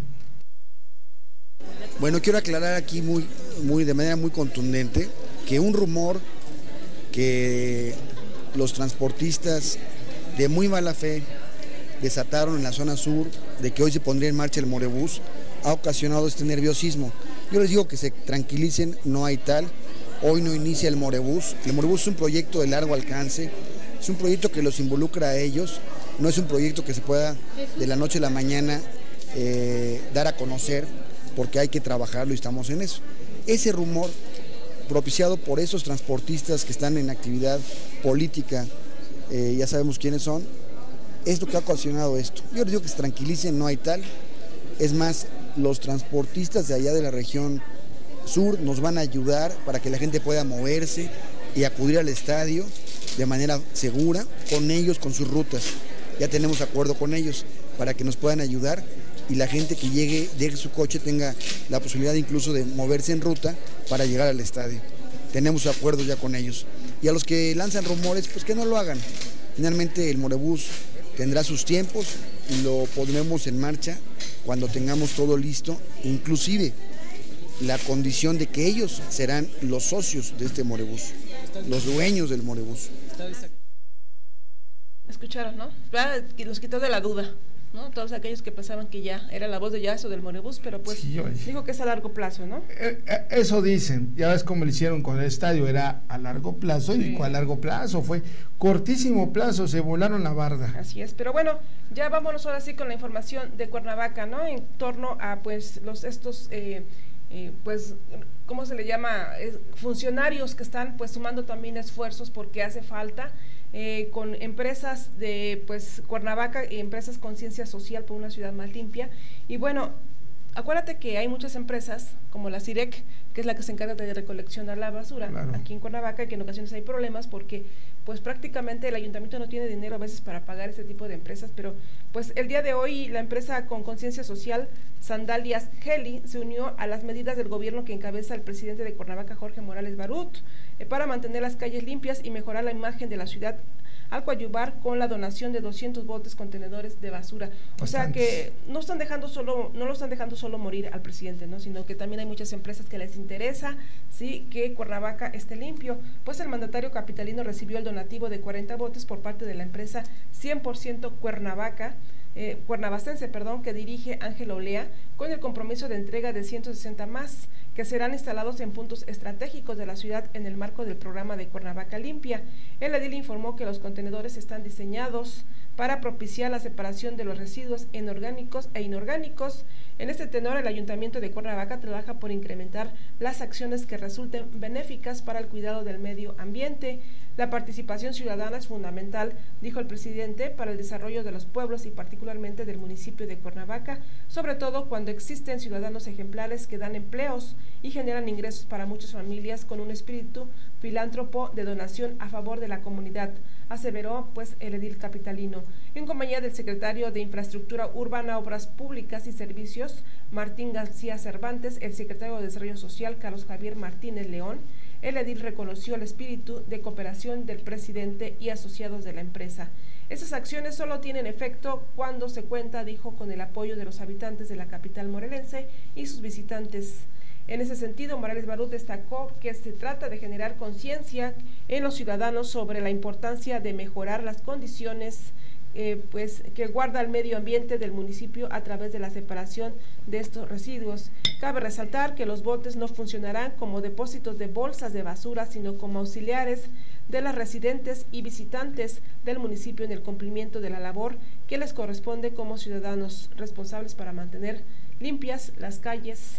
Speaker 11: Bueno, quiero aclarar aquí muy, muy, de manera muy contundente que un rumor que los transportistas de muy mala fe desataron en la zona sur de que hoy se pondría en marcha el Morebús ha ocasionado este nerviosismo. Yo les digo que se tranquilicen, no hay tal. Hoy no inicia el Morebús. El Morebús es un proyecto de largo alcance, es un proyecto que los involucra a ellos, no es un proyecto que se pueda de la noche a la mañana eh, dar a conocer, porque hay que trabajarlo y estamos en eso. Ese rumor propiciado por esos transportistas que están en actividad política, eh, ya sabemos quiénes son, es lo que ha ocasionado esto. Yo les digo que se tranquilicen, no hay tal. Es más, los transportistas de allá de la región sur nos van a ayudar para que la gente pueda moverse y acudir al estadio de manera segura, con ellos, con sus rutas. Ya tenemos acuerdo con ellos para que nos puedan ayudar y la gente que llegue, deje su coche, tenga la posibilidad incluso de moverse en ruta para llegar al estadio. Tenemos acuerdo ya con ellos. Y a los que lanzan rumores, pues que no lo hagan. Finalmente el Morebús tendrá sus tiempos y lo pondremos en marcha cuando tengamos todo listo, inclusive la condición de que ellos serán los socios de este Morebús, los dueños del Morebús.
Speaker 3: Escucharon, ¿no? Los quitó de la duda, ¿no? Todos aquellos que pensaban que ya era la voz de Yazo del Morebús, pero pues sí, dijo que es a largo plazo, ¿no?
Speaker 2: Eso dicen, ya ves cómo lo hicieron con el estadio, era a largo plazo, sí. Y a largo plazo, fue cortísimo plazo, se volaron la barda.
Speaker 3: Así es, pero bueno, ya vámonos ahora sí con la información de Cuernavaca, ¿no? En torno a pues los estos eh, eh, pues, ¿cómo se le llama? Eh, funcionarios que están pues sumando también esfuerzos porque hace falta. Eh, con empresas de pues Cuernavaca y empresas con ciencia social por una ciudad más limpia. Y bueno, acuérdate que hay muchas empresas como la CIREC, que es la que se encarga de recoleccionar la basura, claro, aquí en Cuernavaca, y que en ocasiones hay problemas porque pues prácticamente el ayuntamiento no tiene dinero a veces para pagar este tipo de empresas, pero pues el día de hoy la empresa con conciencia social Sandalias Heli se unió a las medidas del gobierno que encabeza el presidente de Cuernavaca, Jorge Morales Barut, eh, para mantener las calles limpias y mejorar la imagen de la ciudad, al coadyuvar con la donación de doscientos botes contenedores de basura. O Bastantes. sea que no están dejando solo, no lo están dejando solo morir al presidente, ¿no? Sino que también hay muchas empresas que les interesa, sí, que Cuernavaca esté limpio. Pues el mandatario capitalino recibió el donativo de cuarenta botes por parte de la empresa cien por ciento Cuernavaca, eh, cuernavacense, perdón, que dirige Ángel Olea, con el compromiso de entrega de ciento sesenta más, que serán instalados en puntos estratégicos de la ciudad en el marco del programa de Cuernavaca Limpia. El edil informó que los contenedores están diseñados para propiciar la separación de los residuos en orgánicos e inorgánicos. En este tenor, el Ayuntamiento de Cuernavaca trabaja por incrementar las acciones que resulten benéficas para el cuidado del medio ambiente. La participación ciudadana es fundamental, dijo el presidente, para el desarrollo de los pueblos y particularmente del municipio de Cuernavaca, sobre todo cuando existen ciudadanos ejemplares que dan empleos y generan ingresos para muchas familias con un espíritu filántropo de donación a favor de la comunidad, aseveró pues el edil capitalino. En compañía del secretario de Infraestructura Urbana, Obras Públicas y Servicios, Martín García Cervantes, el secretario de Desarrollo Social, Carlos Javier Martínez León, el edil reconoció el espíritu de cooperación del presidente y asociados de la empresa. Esas acciones solo tienen efecto cuando se cuenta, dijo, con el apoyo de los habitantes de la capital morelense y sus visitantes. En ese sentido, Morales Barut destacó que se trata de generar conciencia en los ciudadanos sobre la importancia de mejorar las condiciones eh, pues, que guarda el medio ambiente del municipio a través de la separación de estos residuos. Cabe resaltar que los botes no funcionarán como depósitos de bolsas de basura, sino como auxiliares de las residentes y visitantes del municipio en el cumplimiento de la labor que les corresponde como ciudadanos responsables para mantener limpias las calles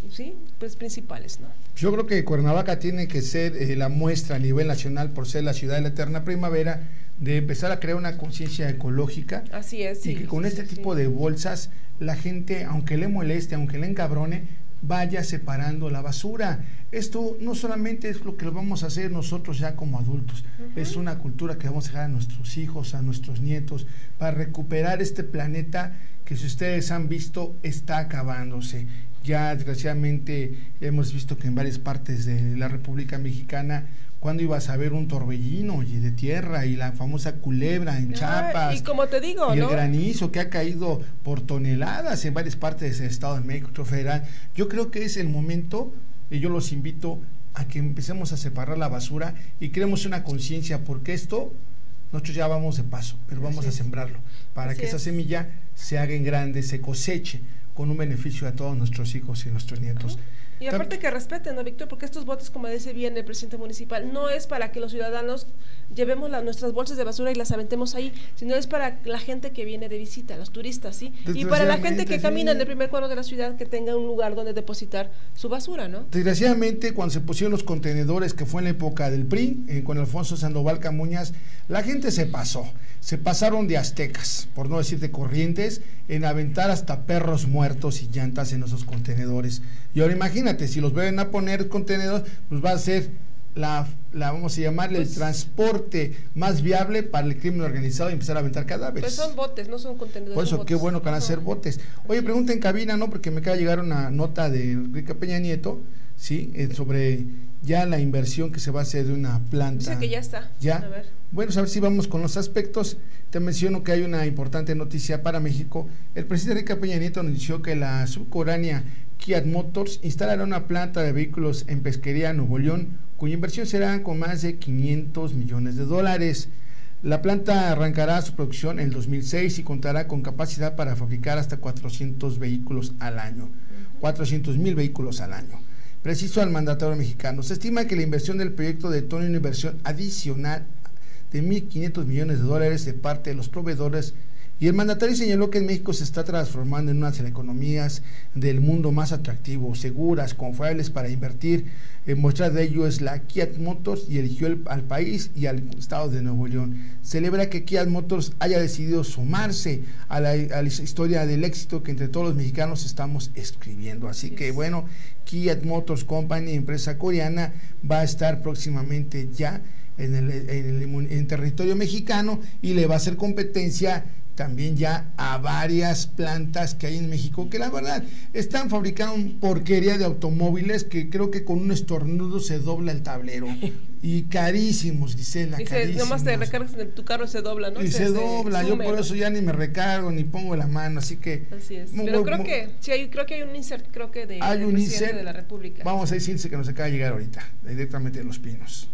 Speaker 3: sí, pues principales, ¿no?
Speaker 2: Yo creo que Cuernavaca tiene que ser eh, la muestra a nivel nacional por ser la ciudad de la eterna primavera, de empezar a crear una conciencia ecológica.
Speaker 3: Así es, sí,
Speaker 2: y que con
Speaker 3: sí,
Speaker 2: este
Speaker 3: sí,
Speaker 2: tipo
Speaker 3: sí.
Speaker 2: de bolsas la gente, aunque le moleste, aunque le encabrone, vaya separando la basura. Esto no solamente es lo que lo vamos a hacer nosotros ya como adultos, uh-huh. es una cultura que vamos a dejar a nuestros hijos, a nuestros nietos, para recuperar este planeta que, si ustedes han visto, está acabándose. Ya desgraciadamente hemos visto que en varias partes de la República Mexicana, cuando ibas a ver un torbellino y de tierra y la famosa culebra en Chiapas,
Speaker 3: ah, y como te digo,
Speaker 2: y
Speaker 3: ¿no?
Speaker 2: el granizo que ha caído por toneladas en varias partes del Estado de México Federal, yo creo que es el momento, y yo los invito a que empecemos a separar la basura y creemos una conciencia, porque esto nosotros ya vamos de paso, pero vamos
Speaker 3: Así
Speaker 2: a sembrarlo, para
Speaker 3: Así
Speaker 2: que esa
Speaker 3: es.
Speaker 2: semilla se haga en grande, se coseche con un beneficio a todos nuestros hijos y nuestros nietos.
Speaker 3: Y aparte que respeten, ¿no, Víctor? Porque estos botes, como dice bien el presidente municipal, no es para que los ciudadanos llevemos la, nuestras bolsas de basura y las aventemos ahí, sino es para la gente que viene de visita, los turistas, ¿sí? Y para la gente que camina en el primer cuadro de la ciudad, que tenga un lugar donde depositar su basura, ¿no?
Speaker 2: Desgraciadamente, cuando se pusieron los contenedores, que fue en la época del P R I, eh, con Alfonso Sandoval Camuñas, la gente se pasó, se pasaron de aztecas, por no decir de corrientes, en aventar hasta perros muertos y llantas en esos contenedores. Y ahora imagínate, si los ven a poner contenedores, pues va a ser la, la vamos a llamarle pues, el transporte más viable para el crimen organizado y empezar a aventar cadáveres.
Speaker 3: Pues son botes, no son contenedores.
Speaker 2: Por eso, qué bueno que van a ser botes. Oye, pregunta en cabina, ¿no? Porque me acaba de llegar una nota de Enrique Peña Nieto, ¿sí? Eh, sobre ya la inversión que se va a hacer de una planta.
Speaker 3: Dice que ya está.
Speaker 2: Ya.
Speaker 3: A ver.
Speaker 2: Bueno, a ver si vamos con los aspectos. Te menciono que hay una importante noticia para México. El presidente Enrique Peña Nieto anunció que la subcoreana Kiat Motors instalará una planta de vehículos en Pesquería, Nuevo León, cuya inversión será con más de quinientos millones de dólares. La planta arrancará su producción en el dos mil seis y contará con capacidad para fabricar hasta cuatrocientos vehículos al año, cuatrocientos mil vehículos al año. Preciso al mandatario mexicano. Se estima que la inversión del proyecto detona una inversión adicional de mil quinientos millones de dólares de parte de los proveedores, y el mandatario señaló que en México se está transformando en una de las economías del mundo más atractivos, seguras, confiables para invertir. Eh, muestra de ello es la Kiat Motors, y eligió el, al país y al estado de Nuevo León. Celebra que Kiat Motors haya decidido sumarse a la, a la historia del éxito que entre todos los mexicanos estamos escribiendo. Así que bueno, Kiat Motors Company, empresa coreana, va a estar próximamente ya en el, en el en territorio mexicano, y le va a hacer competencia también ya a varias plantas que hay en México, que la verdad están fabricando porquería de automóviles que creo que con un estornudo se dobla el tablero, y carísimos, Gisela.
Speaker 3: Dice,
Speaker 2: carísimos.
Speaker 3: nomás te recargas en tu carro y se dobla, ¿no?
Speaker 2: Y se, se dobla, se yo por eso ya ni me recargo ni pongo la mano, así que
Speaker 3: así es.
Speaker 2: Muy,
Speaker 3: pero
Speaker 2: muy,
Speaker 3: creo
Speaker 2: muy,
Speaker 3: que sí hay, creo que hay un insert, creo que de
Speaker 2: hay
Speaker 3: del
Speaker 2: un
Speaker 3: presidente
Speaker 2: insert,
Speaker 3: de la República.
Speaker 2: Vamos a decirse que nos acaba de llegar ahorita, directamente de Los Pinos.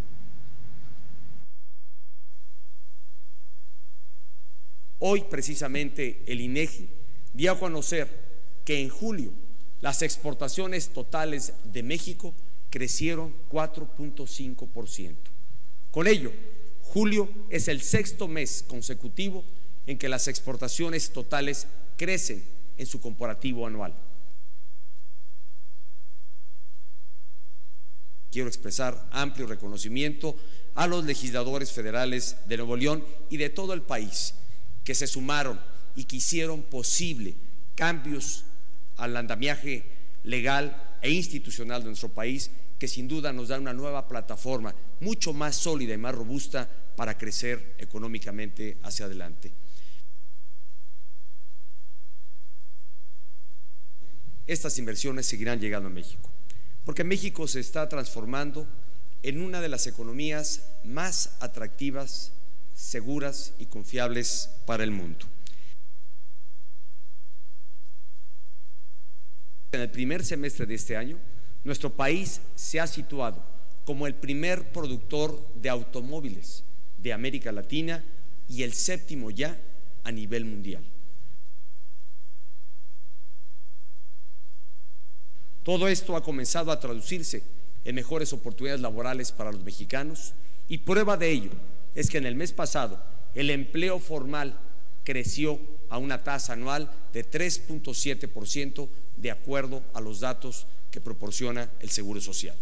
Speaker 12: Hoy precisamente el INEGI dio a conocer que en julio las exportaciones totales de México crecieron cuatro punto cinco por ciento. Con ello, julio es el sexto mes consecutivo en que las exportaciones totales crecen en su comparativo anual. Quiero expresar amplio reconocimiento a los legisladores federales de Nuevo León y de todo el país, que se sumaron y que hicieron posible cambios al andamiaje legal e institucional de nuestro país, que sin duda nos dan una nueva plataforma mucho más sólida y más robusta para crecer económicamente hacia adelante. Estas inversiones seguirán llegando a México, porque México se está transformando en una de las economías más atractivas, seguras y confiables para el mundo. En el primer semestre de este año, nuestro país se ha situado como el primer productor de automóviles de América Latina y el séptimo ya a nivel mundial. Todo esto ha comenzado a traducirse en mejores oportunidades laborales para los mexicanos, y prueba de ello es que en el mes pasado el empleo formal creció a una tasa anual de tres punto siete por ciento de acuerdo a los datos que proporciona el Seguro Social.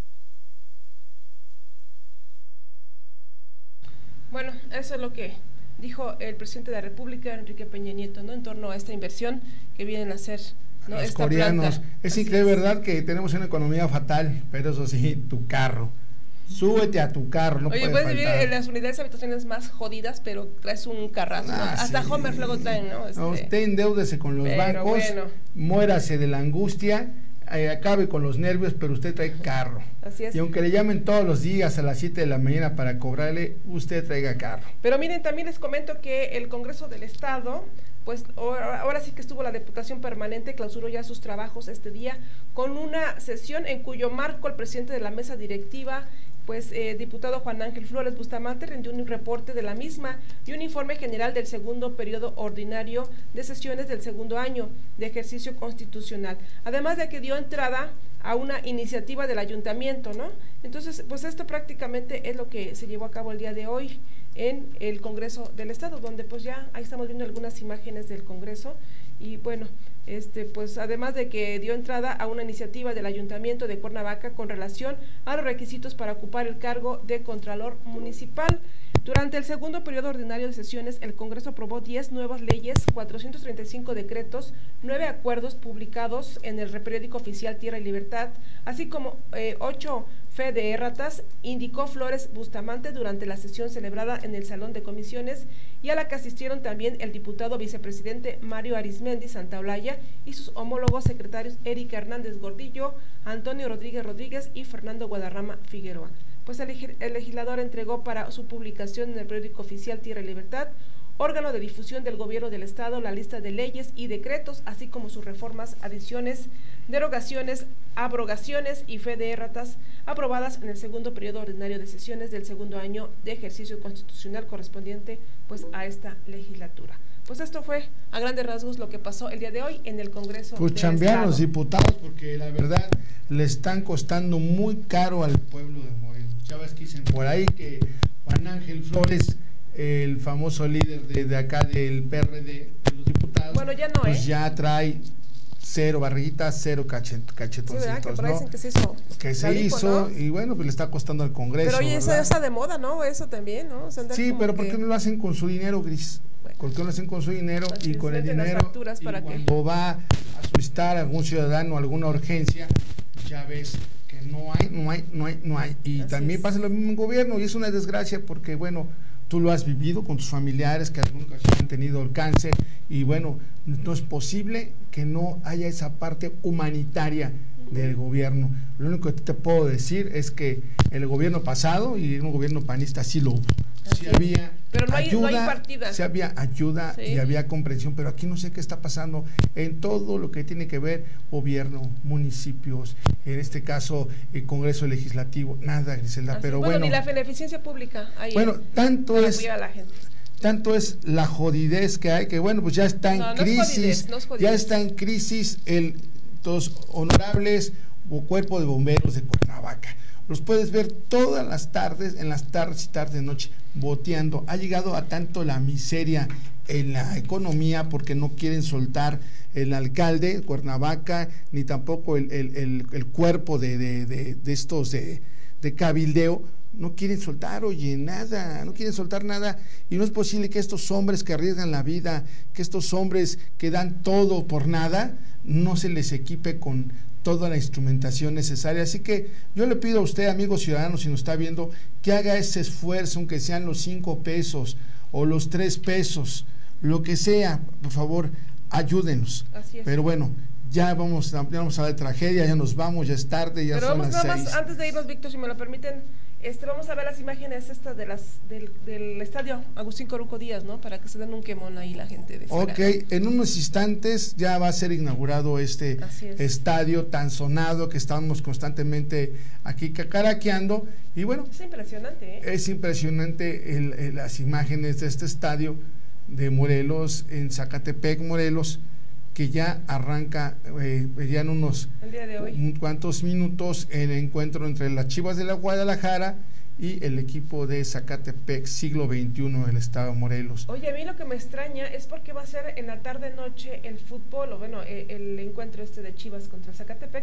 Speaker 3: Bueno, eso es lo que dijo el presidente de la República, Enrique Peña Nieto, ¿no?, en torno a esta inversión que vienen a hacer, ¿no?,
Speaker 2: los
Speaker 3: esta
Speaker 2: coreanos.
Speaker 3: planta.
Speaker 2: Es
Speaker 3: Así
Speaker 2: increíble,
Speaker 3: es.
Speaker 2: ¿verdad?, que tenemos una economía fatal, pero eso sí, tu carro. Súbete a tu carro, no
Speaker 3: Oye,
Speaker 2: puede
Speaker 3: puedes vivir
Speaker 2: faltar.
Speaker 3: en las unidades habitacionales más jodidas, pero traes un carrazo, ¿no?
Speaker 2: Ah,
Speaker 3: Hasta
Speaker 2: sí.
Speaker 3: Homer luego traen, ¿no? Este,
Speaker 2: No, usted endeúdese con los
Speaker 3: pero
Speaker 2: bancos,
Speaker 3: bueno.
Speaker 2: muérase de la angustia, eh, acabe con los nervios, pero usted trae carro.
Speaker 3: Así es.
Speaker 2: Y aunque le llamen todos los días a las siete de la mañana para cobrarle, usted traiga carro.
Speaker 3: Pero miren, también les comento que el Congreso del Estado, pues ahora, ahora sí que estuvo la Diputación Permanente, clausuró ya sus trabajos este día con una sesión en cuyo marco el presidente de la mesa directiva, pues eh, diputado Juan Ángel Flores Bustamante, rindió un reporte de la misma y un informe general del segundo periodo ordinario de sesiones del segundo año de ejercicio constitucional, además de que dio entrada a una iniciativa del ayuntamiento, ¿no? Entonces, pues esto prácticamente es lo que se llevó a cabo el día de hoy en el Congreso del Estado, donde pues ya ahí estamos viendo algunas imágenes del Congreso y bueno, este pues además de que dio entrada a una iniciativa del Ayuntamiento de Cuernavaca con relación a los requisitos para ocupar el cargo de Contralor Municipal. Durante el segundo periodo ordinario de sesiones, el Congreso aprobó diez nuevas leyes, cuatrocientos treinta y cinco decretos, nueve acuerdos publicados en el periódico oficial Tierra y Libertad, así como eh, ocho fe de erratas, indicó Flores Bustamante durante la sesión celebrada en el Salón de Comisiones y a la que asistieron también el diputado vicepresidente Mario Arismendi Santaolalla y sus homólogos secretarios Erika Hernández Gordillo, Antonio Rodríguez Rodríguez y Fernando Guadarrama Figueroa. Pues el, el legislador entregó para su publicación en el periódico oficial Tierra y Libertad, órgano de difusión del gobierno del Estado, la lista de leyes y decretos, así como sus reformas, adiciones, derogaciones, abrogaciones y fe de erratas aprobadas en el segundo periodo ordinario de sesiones del segundo año de ejercicio constitucional correspondiente pues a esta legislatura. Pues esto fue a grandes rasgos lo que pasó el día de hoy en el Congreso
Speaker 2: Pues
Speaker 3: del
Speaker 2: chambearon
Speaker 3: Estado.
Speaker 2: los diputados porque la verdad le están costando muy caro al pueblo de Morelos. Ya ves que dicen por ahí que Juan Ángel Flores, el famoso líder de, de acá del P R D, de los diputados,
Speaker 3: bueno, ya no,
Speaker 2: pues
Speaker 3: ¿eh?
Speaker 2: ya trae cero barriguitas, cero cachet, cachetoncitos,
Speaker 3: Sí, ¿verdad? Que por ahí
Speaker 2: ¿no?
Speaker 3: dicen que se hizo.
Speaker 2: Que se
Speaker 3: lipo,
Speaker 2: hizo,
Speaker 3: ¿no?
Speaker 2: y bueno, pues le está costando al Congreso.
Speaker 3: Pero oye, eso
Speaker 2: ¿verdad?
Speaker 3: está de moda, ¿no? Eso también, ¿no? O sea, andar
Speaker 2: Sí,
Speaker 3: como
Speaker 2: pero ¿por
Speaker 3: que-
Speaker 2: qué no lo hacen con su dinero, Gris?
Speaker 3: Bueno.
Speaker 2: ¿Por qué no lo hacen con su dinero
Speaker 3: Así
Speaker 2: y
Speaker 3: es,
Speaker 2: con el
Speaker 3: meten las
Speaker 2: dinero?
Speaker 3: facturas
Speaker 2: Y
Speaker 3: para que-
Speaker 2: cuando va a solicitar a algún ciudadano alguna urgencia, ya ves que no hay, no hay, no hay, no hay. Y
Speaker 3: Así
Speaker 2: también
Speaker 3: es.
Speaker 2: pasa lo mismo en gobierno y es una desgracia porque, bueno, tú lo has vivido con tus familiares que alguna ocasión han tenido el cáncer y, bueno, no es posible que no haya esa parte humanitaria del gobierno. Lo único que te puedo decir es que el gobierno pasado y un gobierno panista sí lo hubo.
Speaker 3: Así
Speaker 2: Sí
Speaker 3: es.
Speaker 2: había
Speaker 3: Pero no hay- no
Speaker 2: ayuda,
Speaker 3: hay partida.
Speaker 2: sí había ayuda
Speaker 3: Sí.
Speaker 2: y había comprensión, pero aquí no sé qué está pasando en todo lo que tiene que ver gobierno, municipios, en este caso el Congreso Legislativo, nada, Griselda,
Speaker 3: Así,
Speaker 2: pero
Speaker 3: bueno,
Speaker 2: bueno,
Speaker 3: ni la beneficencia pública ahí,
Speaker 2: bueno,
Speaker 3: ¿eh?
Speaker 2: tanto
Speaker 3: Para
Speaker 2: es
Speaker 3: apoyar a la gente.
Speaker 2: tanto es la jodidez que hay, que bueno, pues ya está en
Speaker 3: No, no es
Speaker 2: crisis,
Speaker 3: jodidez, no es jodidez.
Speaker 2: ya está en crisis el los honorables o cuerpo de bomberos de Cuernavaca. Los puedes ver todas las tardes, en las tardes y tardes de noche, boteando. Ha llegado a tanto la miseria en la economía porque no quieren soltar el alcalde de Cuernavaca, ni tampoco el, el, el, el cuerpo de, de, de, de estos de, de cabildeo. No quieren soltar, oye, nada, no quieren soltar nada, y no es posible que estos hombres que arriesgan la vida, que estos hombres que dan todo por nada, no se les equipe con toda la instrumentación necesaria. Así que yo le pido a usted, amigo ciudadano, si nos está viendo, que haga ese esfuerzo, aunque sean los cinco pesos o los tres pesos, lo que sea, por favor, ayúdenos.
Speaker 3: Así es.
Speaker 2: Pero bueno, ya vamos, ya vamos a la tragedia, ya nos vamos, ya es tarde, ya
Speaker 3: Pero
Speaker 2: son
Speaker 3: vamos
Speaker 2: las
Speaker 3: nada
Speaker 2: seis.
Speaker 3: más, antes de irnos, Víctor, si me lo permiten, este, vamos a ver las imágenes estas de las del, del estadio Agustín Coruco Díaz, ¿no? Para que se den un quemón ahí la gente de fuera.
Speaker 2: Ok, en unos instantes ya va a ser inaugurado este
Speaker 3: Así es.
Speaker 2: estadio tan sonado que estamos constantemente aquí cacaraqueando, y bueno,
Speaker 3: Es impresionante, ¿eh?
Speaker 2: es impresionante el, el, las imágenes de este estadio de Morelos, en Zacatepec, Morelos, que ya arranca eh, ya en unos
Speaker 3: El día de hoy.
Speaker 2: un cuantos minutos el encuentro entre las Chivas de la Guadalajara y el equipo de Zacatepec, siglo veintiuno del estado de Morelos.
Speaker 3: Oye, a mí lo que me extraña es porque va a ser en la tarde-noche el fútbol, o bueno, eh, el encuentro este de Chivas contra Zacatepec,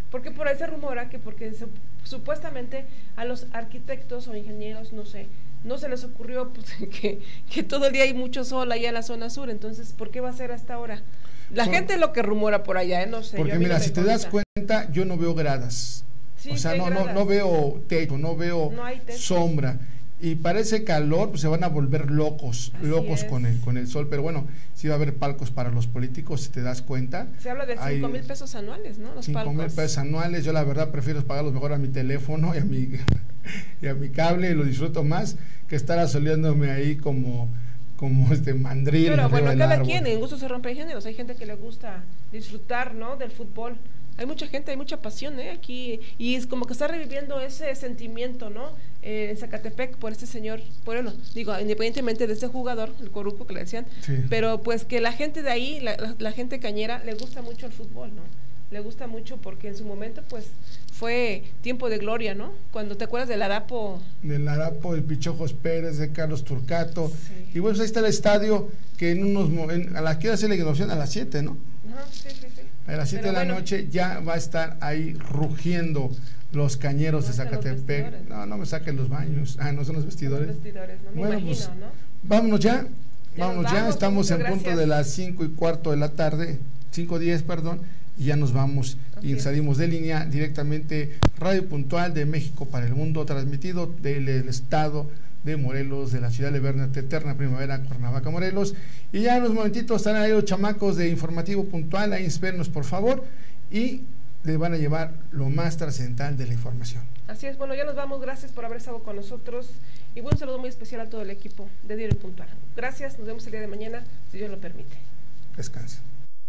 Speaker 3: Porque por ahí se rumora que porque se, supuestamente a los arquitectos o ingenieros, no sé, no se les ocurrió pues, que, que todo el día hay mucho sol allá en la zona sur, entonces, ¿por qué va a ser hasta ahora? La por, gente es lo que rumora por allá, ¿eh? No sé.
Speaker 2: Porque mira, no si te das cuenta, yo no veo gradas. Sí, o sea, no, no, no veo techo, no veo no sombra. Y para ese calor pues se van a volver locos, Así locos es. con el con el sol, pero bueno, sí va a haber palcos para los políticos, si te das cuenta.
Speaker 3: Se habla de cinco mil pesos anuales, ¿no? Los
Speaker 2: cinco mil pesos anuales, yo la verdad prefiero pagarlos mejor a mi teléfono y a mi, y a mi cable, y lo disfruto más que estar asoleándome ahí como, como este mandril.
Speaker 3: Pero bueno, cada árbol. quien, en gusto se rompe géneros, hay gente que le gusta disfrutar, ¿no? Del fútbol. Hay mucha gente, hay mucha pasión, ¿eh? Aquí, y es como que está reviviendo ese sentimiento, ¿no? Eh, en Zacatepec por este señor, por él, digo, independientemente de este jugador, el Coruco que le decían, sí. pero pues que la gente de ahí, la, la, la gente cañera, le gusta mucho el fútbol, ¿no? Le gusta mucho porque en su momento, pues, fue tiempo de gloria, ¿no? Cuando te acuerdas del Arapo.
Speaker 2: Del Arapo, del Pichojos Pérez, de Carlos Turcato, sí. y bueno, pues ahí está el estadio, que en unos, en, a la que hora se le inauguración a las siete, ¿no?
Speaker 3: Ajá, sí, sí, sí.
Speaker 2: A las siete de la bueno. noche ya va a estar ahí rugiendo los cañeros no de Zacatepec. No, no me saquen los baños. Ah, no son los vestidores.
Speaker 3: Los vestidores, no me
Speaker 2: bueno,
Speaker 3: imagino,
Speaker 2: pues,
Speaker 3: ¿no?
Speaker 2: Vámonos ya.
Speaker 3: ya
Speaker 2: vámonos ya.
Speaker 3: Vamos,
Speaker 2: Estamos en
Speaker 3: gracias.
Speaker 2: punto de las cinco y cuarto de la tarde, cinco diez, perdón, y ya nos vamos Así y es. salimos de línea directamente. Radio Puntual de México para el Mundo, transmitido del, del estado de Morelos, de la ciudad de Berna, Eterna Primavera, Cuernavaca, Morelos. Y ya en unos momentitos están ahí los chamacos de Informativo Puntual, ahí espérenos por favor, y les van a llevar lo más trascendental de la información.
Speaker 3: Así es, bueno, ya nos vamos, gracias por haber estado con nosotros, y bueno, un saludo muy especial a todo el equipo de Diario Puntual. Gracias, nos vemos el día de mañana, si Dios lo permite.
Speaker 2: Descansa.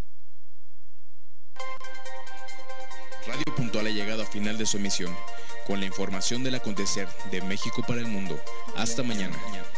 Speaker 9: Radio Puntual ha llegado a final de su emisión, con la información del acontecer de México para el mundo. Hasta mañana.